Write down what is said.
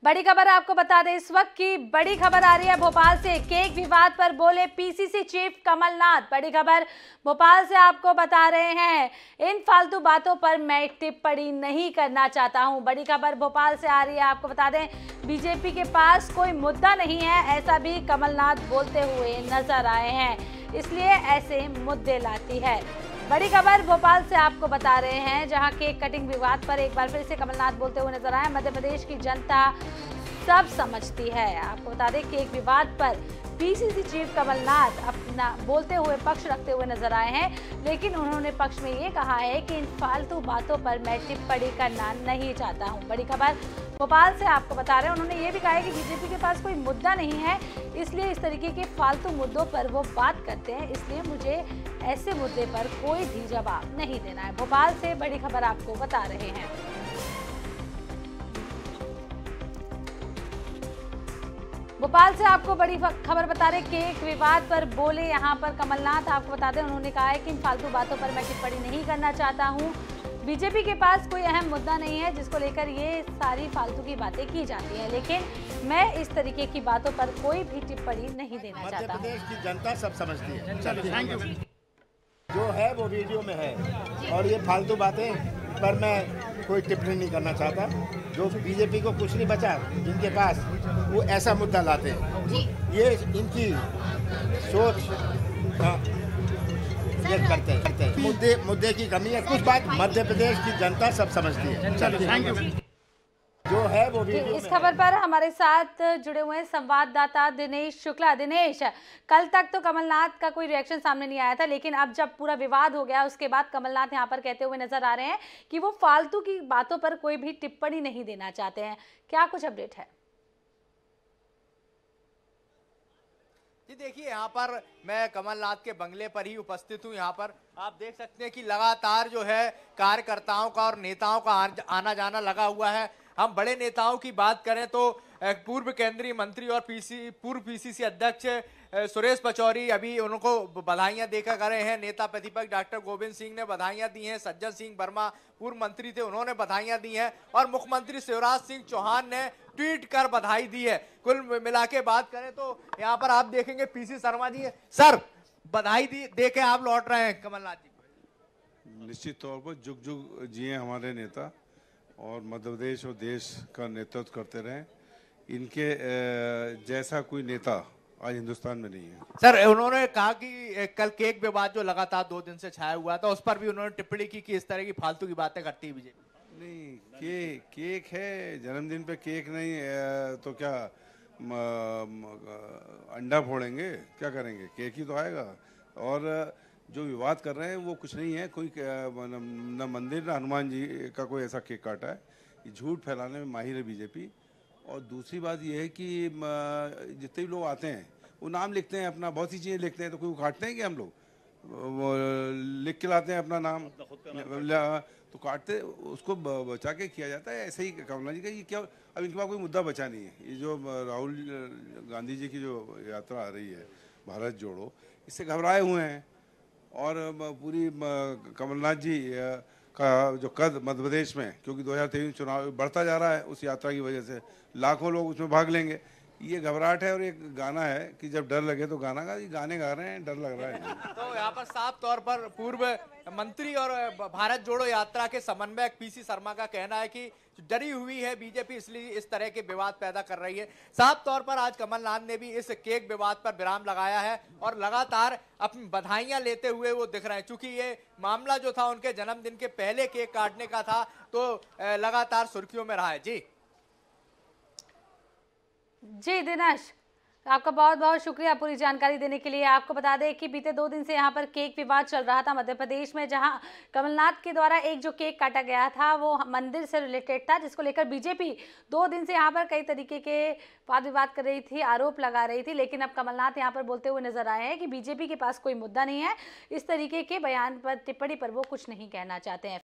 बड़ी खबर आपको बता दें, इस वक्त की बड़ी खबर आ रही है भोपाल से। केक विवाद पर बोले पीसीसी चीफ कमलनाथ। बड़ी खबर भोपाल से आपको बता रहे हैं, इन फालतू बातों पर मैं टिप्पणी नहीं करना चाहता हूं। बड़ी खबर भोपाल से आ रही है, आपको बता दें बीजेपी के पास कोई मुद्दा नहीं है, ऐसा भी कमलनाथ बोलते हुए नजर आए हैं, इसलिए ऐसे मुद्दे लाती है। बड़ी खबर भोपाल से आपको बता रहे हैं, जहां केक कटिंग विवाद पर एक बार फिर से कमलनाथ बोलते हुए नजर आए। मध्य प्रदेश की जनता सब समझती है। आपको बता दें केक विवाद पर पीसीसी चीफ कमलनाथ अपना बोलते हुए पक्ष रखते हुए नजर आए हैं, लेकिन उन्होंने पक्ष में ये कहा है कि इन फालतू बातों पर मैं टिप्पणी करना नहीं चाहता हूं। बड़ी खबर भोपाल से आपको बता रहे हैं, उन्होंने ये भी कहा है कि बीजेपी के पास कोई मुद्दा नहीं है, इसलिए इस तरीके के फालतू मुद्दों पर वो बात करते हैं, इसलिए मुझे ऐसे मुद्दे पर कोई भी जवाब नहीं देना है। भोपाल से बड़ी खबर आपको बता रहे हैं। भोपाल से आपको बड़ी खबर बता रहे, केक विवाद पर बोले यहां पर कमलनाथ। आपको बता दें उन्होंने कहा है कि इन फालतू बातों पर मैं टिप्पणी नहीं करना चाहता हूं। बीजेपी के पास कोई अहम मुद्दा नहीं है जिसको लेकर ये सारी फालतू की बातें की जाती हैं, लेकिन मैं इस तरीके की बातों पर कोई भी टिप्पणी नहीं देना चाहता हूं। मध्य प्रदेश की जनता सब समझती है, जो है वो वीडियो में है, और ये फालतू बातें पर मैं कोई टिप्पणी नहीं करना चाहता। जो बीजेपी को कुछ नहीं बचा जिनके पास, वो ऐसा मुद्दा लाते हैं, ये इनकी सोच ये करते हैं। मुद्दे की कमी है, कुछ बात मध्य प्रदेश की जनता सब समझती है, जो है वो वीडियो। इस खबर पर हमारे साथ जुड़े हुए हैं संवाददाता दिनेश शुक्ला। दिनेश, कल तक तो कमलनाथ का कोई रिएक्शन सामने नहीं आया था, लेकिन अब जब पूरा विवाद हो गया उसके बाद कमलनाथ यहां पर कहते हुए नजर आ रहे हैं कि वो फालतू की बातों पर कोई भी टिप्पणी नहीं देना चाहते हैं। क्या कुछ अपडेट है? जी देखिए, यहाँ पर मैं कमलनाथ के बंगले पर ही उपस्थित हूँ। यहाँ पर आप देख सकते हैं कि लगातार जो है कार्यकर्ताओं का और नेताओं का आना जाना लगा हुआ है। हम बड़े नेताओं की बात करें तो पूर्व केंद्रीय मंत्री और पूर्व पीसीसी अध्यक्ष सुरेश पचौरी अभी उनको बधाइयां देकर गए हैं। नेता प्रतिपक्ष डॉक्टर गोविंद सिंह ने बधाइयां दी हैं। सज्जन सिंह वर्मा पूर्व मंत्री थे, उन्होंने बधाइयां दी हैं, और मुख्यमंत्री शिवराज सिंह चौहान ने ट्वीट कर बधाई दी है। कुल मिला के बात करें तो यहाँ पर आप देखेंगे पीसी शर्मा जी सर बधाई दे के आप लौट रहे हैं कमलनाथ जी। निश्चित तौर पर जुग जुग जिए हमारे नेता, और मध्य प्रदेश और देश का नेतृत्व करते रहे। इनके जैसा कोई नेता आज हिंदुस्तान में नहीं है। सर उन्होंने कहा कि कल केक विवाद जो लगातार 2 दिन से छाया हुआ था, उस पर भी उन्होंने टिप्पणी की कि इस तरह की फालतू की बातें करती है बीजेपी। नहीं, केक है, जन्मदिन पे केक नहीं तो क्या अंडा फोड़ेंगे, क्या करेंगे? केक ही तो आएगा। और जो विवाद कर रहे हैं वो कुछ नहीं है, कोई न मंदिर न हनुमान जी का कोई ऐसा केक काटा है। ये झूठ फैलाने में माहिर है बीजेपी। और दूसरी बात ये है कि जितने भी लोग आते हैं वो नाम लिखते हैं अपना, बहुत सी चीज़ें लिखते हैं, तो कोई काटते हैं कि हम लोग लिख के लाते हैं अपना नाम, तो काटते उसको बचा के किया जाता है। ऐसे ही कमलनाथ जी का ये क्या, अब इनके पास कोई मुद्दा बचा नहीं है। ये जो राहुल गांधी जी की जो यात्रा आ रही है भारत जोड़ो, इससे घबराए हुए हैं। और पूरी कमलनाथ जी का जो कद मध्य प्रदेश में, क्योंकि 2023 चुनाव बढ़ता जा रहा है, उस यात्रा की वजह से लाखों लोग उसमें भाग लेंगे, ये घबराहट है। और एक गाना है कि जब डर लगे तो गाना गा, ये गाने गा रहे हैं, डर लग रहा है। तो यहाँ पर साफ तौर पर पूर्व मंत्री और भारत जोड़ो यात्रा के समन्वयक पीसी शर्मा का कहना है कि डरी हुई है बीजेपी, इसलिए इस तरह के विवाद पैदा कर रही है। साफ तौर पर आज कमलनाथ ने भी इस केक विवाद पर विराम लगाया है और लगातार अपनी बधाइयां लेते हुए वो दिख रहे हैं। चूंकि ये मामला जो था उनके जन्मदिन के पहले केक काटने का था, तो लगातार सुर्खियों में रहा है। जी दिनेश, आपका बहुत बहुत शुक्रिया पूरी जानकारी देने के लिए। आपको बता दें कि बीते 2 दिन से यहाँ पर केक विवाद चल रहा था मध्य प्रदेश में, जहाँ कमलनाथ के द्वारा एक जो केक काटा गया था वो मंदिर से रिलेटेड था, जिसको लेकर बीजेपी 2 दिन से यहाँ पर कई तरीके के वाद विवाद कर रही थी, आरोप लगा रही थी। लेकिन अब कमलनाथ यहाँ पर बोलते हुए नजर आए हैं कि बीजेपी के पास कोई मुद्दा नहीं है, इस तरीके के बयान पर टिप्पणी पर वो कुछ नहीं कहना चाहते हैं।